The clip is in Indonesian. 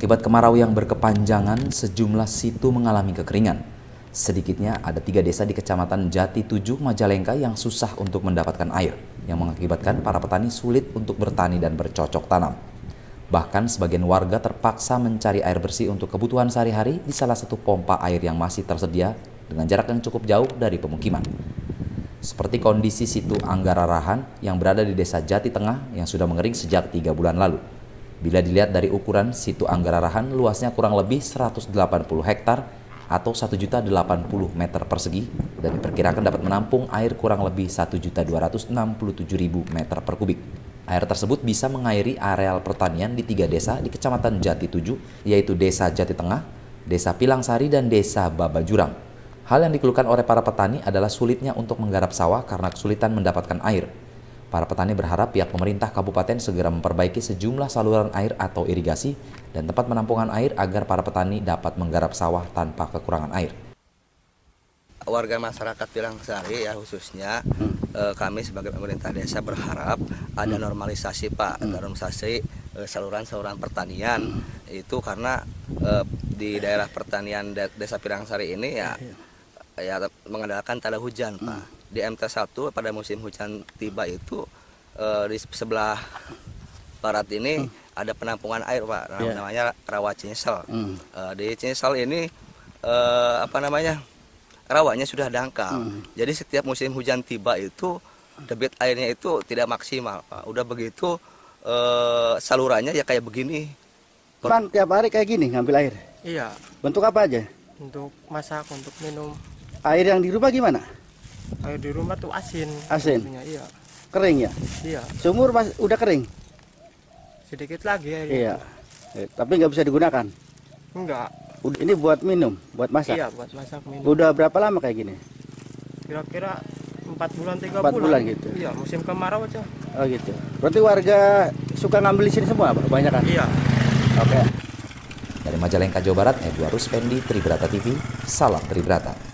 Akibat kemarau yang berkepanjangan, sejumlah situ mengalami kekeringan. Sedikitnya ada 3 desa di Kecamatan Jati 7, Majalengka yang susah untuk mendapatkan air, yang mengakibatkan para petani sulit untuk bertani dan bercocok tanam. Bahkan sebagian warga terpaksa mencari air bersih untuk kebutuhan sehari-hari di salah satu pompa air yang masih tersedia dengan jarak yang cukup jauh dari pemukiman. Seperti kondisi situ Anggara Rahan yang berada di Desa Jati Tengah yang sudah mengering sejak 3 bulan lalu. Bila dilihat dari ukuran situ Anggara Rahan, luasnya kurang lebih 180 hektar atau 1.080 meter persegi dan diperkirakan dapat menampung air kurang lebih 1.267.000 meter per kubik. Air tersebut bisa mengairi areal pertanian di 3 desa di Kecamatan Jati 7, yaitu Desa Jati Tengah, Desa Pilangsari, dan Desa Babajurang. Hal yang dikeluhkan oleh para petani adalah sulitnya untuk menggarap sawah karena kesulitan mendapatkan air. Para petani berharap pihak pemerintah kabupaten segera memperbaiki sejumlah saluran air atau irigasi dan tempat penampungan air agar para petani dapat menggarap sawah tanpa kekurangan air. Warga masyarakat Pilangsari ya khususnya kami sebagai pemerintah desa berharap ada normalisasi normalisasi saluran-saluran pertanian itu karena di daerah pertanian desa Pilangsari ini ya mengandalkan tada hujan Pak. Di MT1 pada musim hujan tiba itu di sebelah barat ini ada penampungan air Pak, namanya Rawa Cinsel. Di Cinsel ini rawanya sudah dangkal. Jadi setiap musim hujan tiba itu debit airnya itu tidak maksimal Pak. Udah begitu salurannya ya kayak begini. Bang, tiap hari kayak gini ngambil air? Iya. Bentuk apa aja? Untuk masak, untuk minum. Air yang di rumah gimana? Air di rumah tuh asin. Asin? Iya. Kering ya? Iya. Sumur udah kering? Sedikit lagi air. Iya. Tapi nggak bisa digunakan? Enggak. Ini buat minum, buat masak? Iya, buat masak minum. Udah berapa lama kayak gini? Kira-kira 4 bulan, 3 4 bulan. bulan gitu? Iya, musim kemarau aja. Oh gitu. Berarti warga suka ngambil di sini semua Pak? Banyak kan? Iya. Oke. Dari Majalengka, Jawa Barat, Edward Ruspendi, Tribrata TV, salam Tribrata.